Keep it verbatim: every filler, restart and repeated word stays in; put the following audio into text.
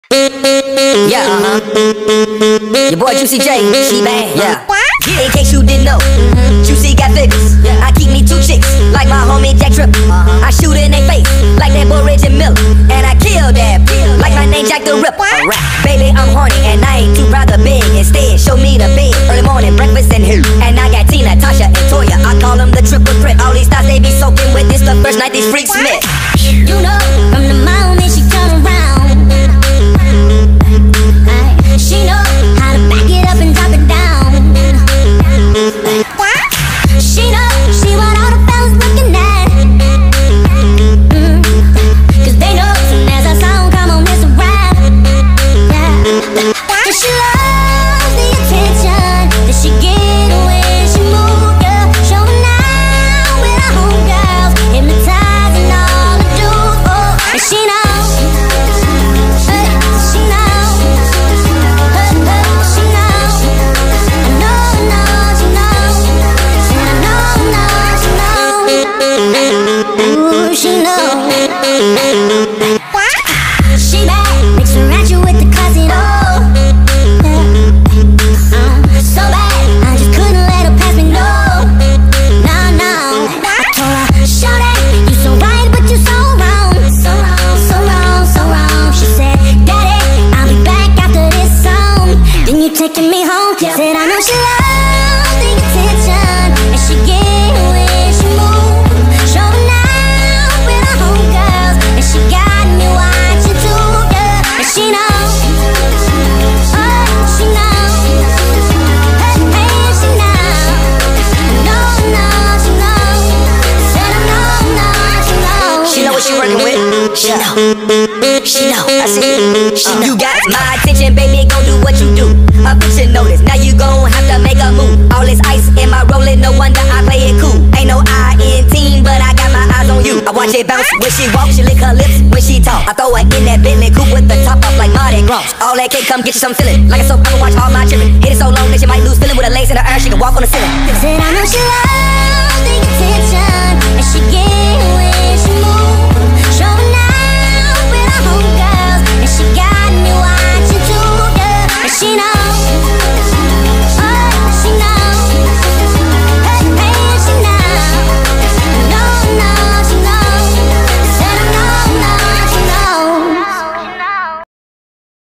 Yeah, uh-huh. Your boy Juicy J, she bad, yeah. In case you didn't know, Juicy got figures. I keep me two chicks, like my homie Jack Tripp. I shoot in they face, like that boy Reggie Miller. And I kill that, like my name Jack the Ripper. Baby, I'm horny, and I ain't too proud to beg. Instead, show me the bed, early morning, breakfast, and here. And I got Tina, Tasha, and Toya. I call them the triple threat. All these thoughts they be soaking with. This the first night these freaks met. You know, from the moment she turn around, she know how to back it up and drop it down. She know she want all the fellas looking at, mm, cause they know soon as a song come on it's a rap, yeah. And she loves the attention that she get when she move, yeah. Showing out with her homegirls, hypnotizing all the dudes, oh. And she knows, hey, she knows, hey, hey, she knows. I know, I know, she knows, and I know, know, she knows. Ooh, she knows. She bad, mix her at you with the classy though. Uh, so bad, I just couldn't let her pass me, no. No, no. I told her, show that you so right, but you so wrong. So wrong, so wrong, so wrong. She said, Daddy, I'll be back after this song. Then you taking me home. Said I know she loves the attention, and she get when she move. Showing out with her homegirls, and she got me watching too, yeah. And she knows, oh, she knows, hey, hey, she knows. I know, know, she knows. Said I know, know, she knows. She know what she working with. She know, she know. I see it. She know. You got my attention, baby. Gon' do what you do. A bitch should know this. Now you gon' have to make a move. All this ice in my rolling, no wonder I play it cool. Ain't no I in team, but I got my eyes on you. I watch it bounce when she walk, she lick her lips when she talk. I throw her in that Bentley coupe with the top off like Mardi Gras. All that cake come get you some feeling. Like a soap opera, watch all my children. Hit it so long that you might lose feeling with her legs in the air. She can walk on the ceiling. Said I know she loves